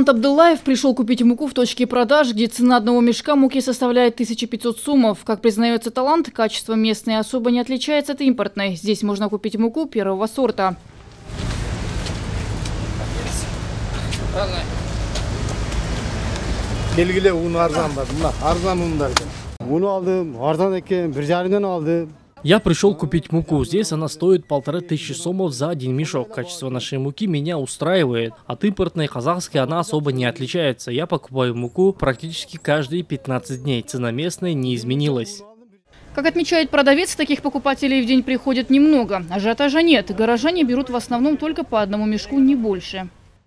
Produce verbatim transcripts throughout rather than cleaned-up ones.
Талант Абдуллаев пришел купить муку в точке продаж, где цена одного мешка муки составляет тысячу пятьсот сомов. Как признается Талант, качество местной особо не отличается от импортной. Здесь можно купить муку первого сорта. Я пришел купить муку. Здесь она стоит полторы тысячи сомов за один мешок. Качество нашей муки меня устраивает. От импортной казахской она особо не отличается. Я покупаю муку практически каждые пятнадцать дней. Цена местной не изменилась. Как отмечает продавец, таких покупателей в день приходит немного. Ажиотажа нет. Горожане берут в основном только по одному мешку, не больше.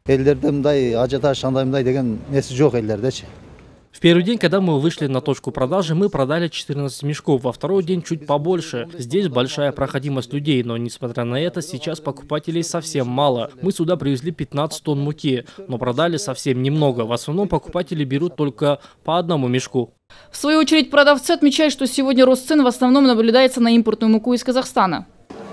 В первый день, когда мы вышли на точку продажи, мы продали четырнадцать мешков. Во второй день чуть побольше. Здесь большая проходимость людей, но несмотря на это, сейчас покупателей совсем мало. Мы сюда привезли пятнадцать тонн муки, но продали совсем немного. В основном покупатели берут только по одному мешку. В свою очередь продавцы отмечают, что сегодня рост цен в основном наблюдается на импортную муку из Казахстана.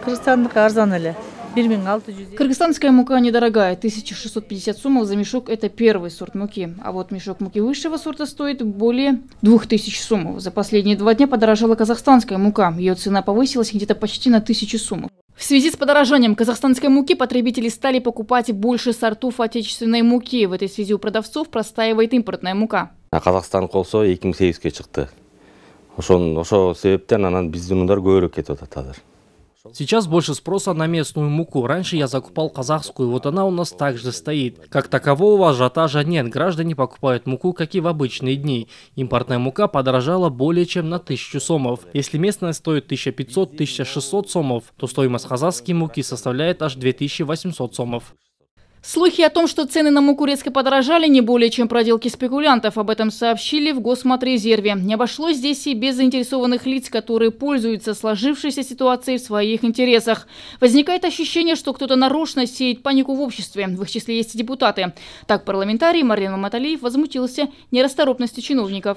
Кыргызстанская мука недорогая, тысяча шестьсот пятьдесят сомов за мешок – это первый сорт муки. А вот мешок муки высшего сорта стоит более двух тысяч сомов. За последние два дня подорожала казахстанская мука. Ее цена повысилась где-то почти на тысячу сомов. В связи с подорожанием казахстанской муки потребители стали покупать больше сортов отечественной муки. В этой связи у продавцов простаивает импортная мука. Казахстан колсо эки миң сегизге чыкты. Ошон ошо себептен анан биздин ундар көбүрөөк кетип атат азыр. Сейчас больше спроса на местную муку. Раньше я закупал казахскую, вот она у нас также стоит. Как такового ажиотажа нет. Граждане покупают муку, как и в обычные дни. Импортная мука подорожала более чем на тысячу сомов. Если местная стоит тысяча пятьсот — тысяча шестьсот сомов, то стоимость казахской муки составляет аж две тысячи восемьсот сомов. Слухи о том, что цены на муку резко подорожали, не более чем проделки спекулянтов. Об этом сообщили в Госматрезерве. Не обошлось здесь и без заинтересованных лиц, которые пользуются сложившейся ситуацией в своих интересах. Возникает ощущение, что кто-то нарочно сеет панику в обществе. В их числе есть и депутаты. Так парламентарий Марлен Маматалиев возмутился нерасторопностью чиновников.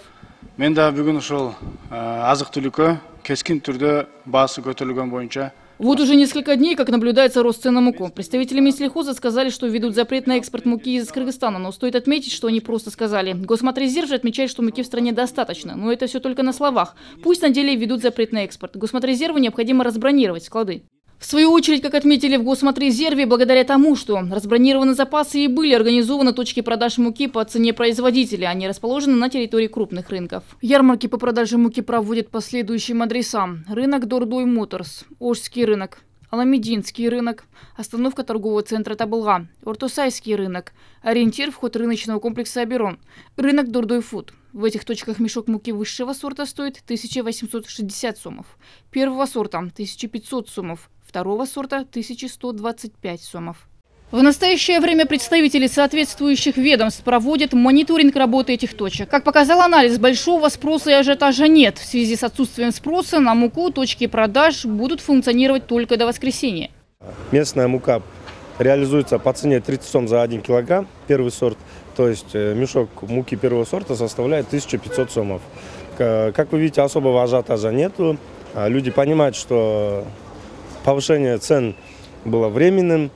Вот уже несколько дней, как наблюдается рост цен на муку. Представители Минсельхоза сказали, что введут запрет на экспорт муки из Кыргызстана, но стоит отметить, что они просто сказали. Госматрезерв же отмечает, что муки в стране достаточно, но это все только на словах. Пусть на деле введут запрет на экспорт. Госматрезерву необходимо разбронировать склады. В свою очередь, как отметили в Госматрезерве, благодаря тому, что разбронированы запасы и были организованы точки продаж муки по цене производителя, они расположены на территории крупных рынков. Ярмарки по продаже муки проводят по следующим адресам. Рынок Дордой Моторс, Ожский рынок, Аламединский рынок, остановка торгового центра Табылга, Ортосайский рынок, ориентир вход рыночного комплекса Аберон, рынок Дордой Фуд. В этих точках мешок муки высшего сорта стоит тысяча восемьсот шестьдесят сомов, первого сорта – тысяча пятьсот сомов, второго сорта – тысяча сто двадцать пять сомов. В настоящее время представители соответствующих ведомств проводят мониторинг работы этих точек. Как показал анализ, большого спроса и ажиотажа нет. В связи с отсутствием спроса на муку точки продаж будут функционировать только до воскресенья. Местная мука реализуется по цене тридцать сом за один килограмм, первый сорт. То есть мешок муки первого сорта составляет тысячу пятьсот сомов. Как вы видите, особого ажиотажа нету. Люди понимают, что повышение цен было временным.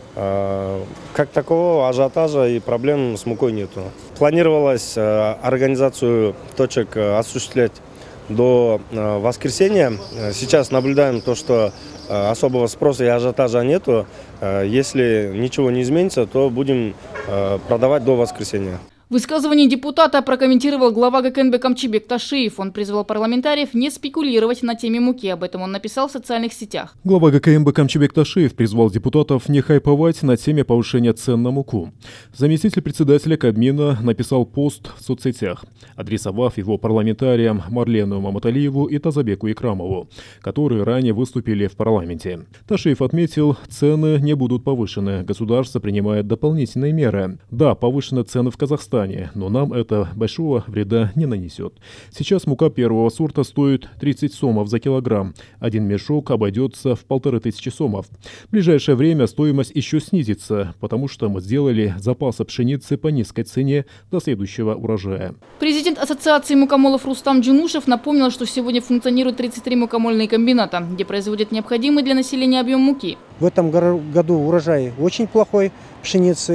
Как такового ажиотажа и проблем с мукой нету. Планировалось организацию точек осуществлять до воскресенья. Сейчас наблюдаем то, что особого спроса и ажиотажа нету. Если ничего не изменится, то будем продавать до воскресенья. Высказывание депутата прокомментировал глава ГКНБ Камчибек Ташиев. Он призвал парламентариев не спекулировать на теме муки. Об этом он написал в социальных сетях. Глава ГКНБ Камчибек Ташиев призвал депутатов не хайповать на теме повышения цен на муку. Заместитель председателя Кабмина написал пост в соцсетях, адресовав его парламентариям Марлену Маматалиеву и Тазабеку Икрамову, которые ранее выступили в парламенте. Ташиев отметил, цены не будут повышены. Государство принимает дополнительные меры. Да, повышены цены в Казахстане, но нам это большого вреда не нанесет. Сейчас мука первого сорта стоит тридцать сомов за килограмм. Один мешок обойдется в полторы тысячи сомов. В ближайшее время стоимость еще снизится, потому что мы сделали запасы пшеницы по низкой цене до следующего урожая. Президент Ассоциации мукомолов Рустам Джунушев напомнил, что сегодня функционирует тридцать три мукомольные комбината, где производят необходимый для населения объем муки. В этом году урожай очень плохой пшеницы.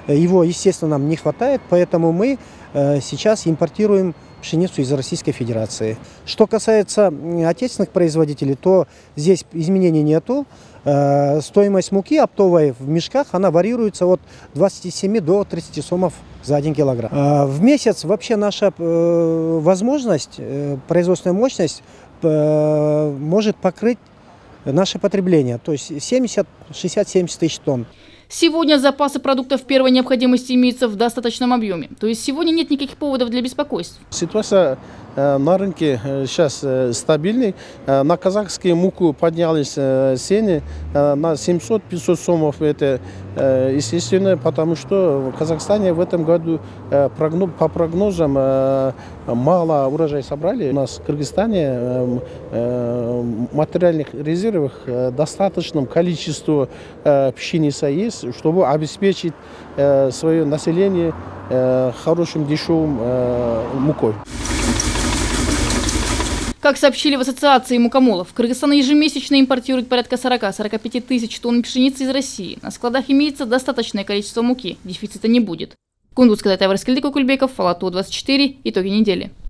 Его, естественно, нам не хватает, поэтому мы сейчас импортируем пшеницу из Российской Федерации. Что касается отечественных производителей, то здесь изменений нету. Стоимость муки оптовой в мешках, она варьируется от двадцати семи до тридцати сомов за один килограмм. В месяц вообще наша возможность, производственная мощность может покрыть наше потребление, то есть семьдесят, шестьдесят, семьдесят тысяч тонн. Сегодня запасы продуктов первой необходимости имеются в достаточном объеме. То есть сегодня нет никаких поводов для беспокойств. Ситуация на рынке сейчас стабильная. На казахские муку поднялись цены на семьсот — пятьсот сомов. Это естественно, потому что в Казахстане в этом году по прогнозам мало урожай собрали. У нас в Кыргызстане материальных резервов достаточном количестве пшеницы есть, чтобы обеспечить свое население хорошим дешевым мукой. Как сообщили в Ассоциации мукомолов, Кыргызстан ежемесячно импортирует порядка сорока — сорока пяти тысяч тонн пшеницы из России. На складах имеется достаточное количество муки, дефицита не будет. Кундуз Кудайтаев, Раскельдик Кукульбеков, Алату двадцать четыре. Итоги недели.